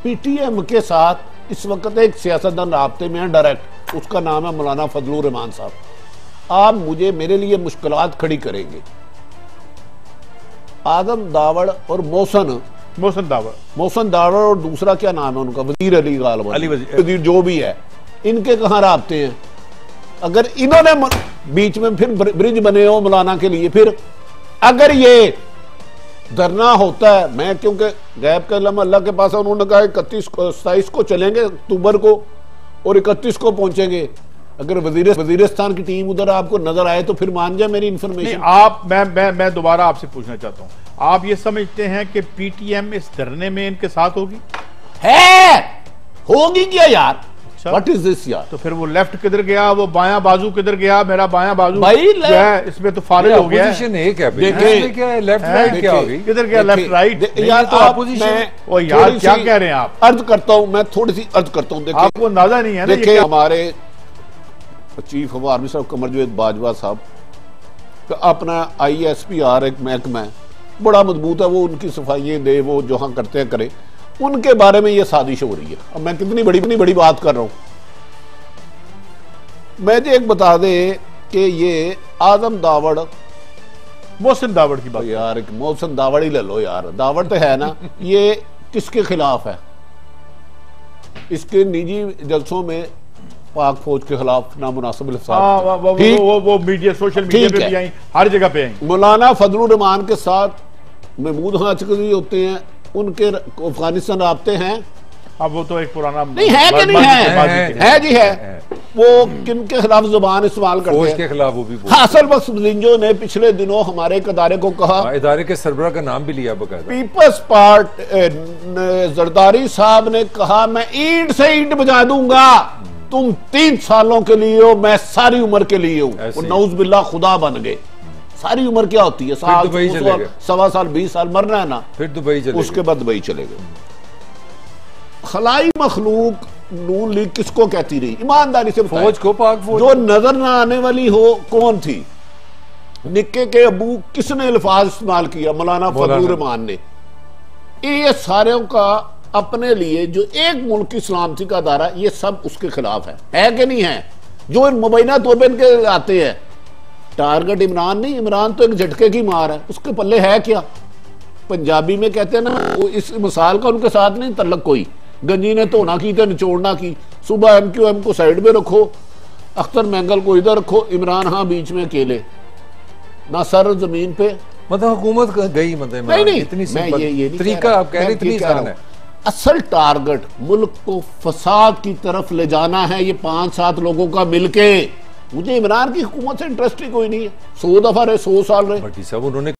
PTM के साथ इस वक्त एक सियासतदान राब्ते में है डायरेक्ट, उसका नाम है मौलाना फजलुर रहमान साहब। आप मुझे मेरे लिए मुश्किलात खड़ी करेंगे। आदम दावड़ और मोहसन दावड़ और दूसरा क्या नाम है उनका, वजीर अली गालिब, अली वजीर जो भी है, इनके कहां राब्ते हैं? अगर इन्होंने बीच में फिर ब्रिज बने हो मौलाना के लिए, फिर अगर ये धरना होता है, मैं क्योंकि गैब का इल्म अल्लाह के पास है, उन्होंने कहा 27 को चलेंगे अक्टूबर को और 31 को पहुंचेंगे। अगर वजीरिस्तान की टीम उधर आपको नजर आए तो फिर मान जाए मेरी इंफॉर्मेशन। आप मैं दोबारा आपसे पूछना चाहता हूं, आप ये समझते हैं कि पीटीएम इस धरने में इनके साथ होगी? होगी क्या यार? व्हाट इज दिस यार? तो फिर वो लेफ्ट किधर गया, वो बायां बाजू किधर गया? मेरा बायां बाजू भाई इसमें तो फारिग हो गया है। एक है, देखिए क्या है, लेफ्ट राइट क्या होगी? किधर गया लेफ्ट राइट? यार तो अपोजिशन, ओ यार क्या कह रहे हैं आप? अर्ज करता हूं, मैं थोड़ी सी अर्ज करता हूं। देखिए आपको अंदाजा नहीं है ना। देखिए हमारे चीफ ऑफ आर्मी साहब कमरजावेद बाजवा साहब का अपना ISPR एक महकमा है, बड़ा मजबूत है, वो उनकी सफाइयां दे, वो जहां करते हैं करे। उनके बारे में ये साजिश हो रही है। अब मैं कितनी बड़ी बात कर रहा हूं। मैं जो एक बता दे कि ये आदम दावड़, मोहसिन दावड़ की बात यार, मोहसिन दावड़ ही ले लो यार, दावड़ तो है ना, ये किसके खिलाफ है? इसके निजी जलसों में पाक फौज के खिलाफ नामुनासिब अल्फाज, वो मीडिया, सोशल मीडिया पे भी आई, हर जगह पे आई। मौलाना फजलुर रहमान के साथ महमूद हाशमी होते हैं, उनके अफगानिस्तान राब्ते हैं। अब वो तो एक पुराना नहीं है कि नहीं है जी है। वो किन के खिलाफ जुबान इस्तेमाल करते हैं? के खिलाफ वो भी हासिल बख्श जिंजो ने पिछले दिनों हमारे एक इदारे को कहा, इदारे के सरबराह का नाम भी लिया बकायदा, पीपल्स पार्टी जरदारी साहब ने कहा मैं ईंट से ईंट बजा दूंगा, तुम 3 सालों के लिए हो, मैं सारी उम्र के लिए हूं। नौज बिल्ला खुदा बन गए। सारी उम्र क्या होती है? साल, 1.25 साल, 20 साल मरना है ना, फिर दुबई चले, उसके बाद दुबई चले गए। खलाई मखलूक नून लीग किसको कहती रही? ईमानदारी से फौज को, पाक फौज जो नजर ना आने वाली हो कौन थी? निक्के के अबू किसने अल्फाज इस्तेमाल किया? मौलाना फजलुर रहमान ने। ये सारे का अपने लिए जो एक मुल्क की सलामती का दायरा, ये सब उसके खिलाफ है कि नहीं है? जो इन मुबैना तौर पर इनके आते हैं, टारगेट इमरान नहीं, इमरान तो एक झटके की मार है, उसके पल्ले है क्या? पंजाबी में कहते हैं ना, वो इस मिसाल का उनके साथ नहीं तल्लक कोई। गंजी ने धोना की तो निचोड़ना की। सुबह MQM को साइड में रखो, अख्तर मैंगल को इधर रखो, इमरान हाँ बीच में अकेले, ना सर जमीन पे। मतलब हुकूमत गई, मतलब नहीं इतनी मैं ये तरीका आप कह रहे, इतनी आसान है। असल टारगेट मुल्क को फसाद की तरफ ले जाना है, ये 5-7 लोगों का मिलके। मुझे इमरान की हुकूमत से इंटरेस्ट ही कोई नहीं है। 100 दफा रहे, 100 साल रहे। सब उन्होंने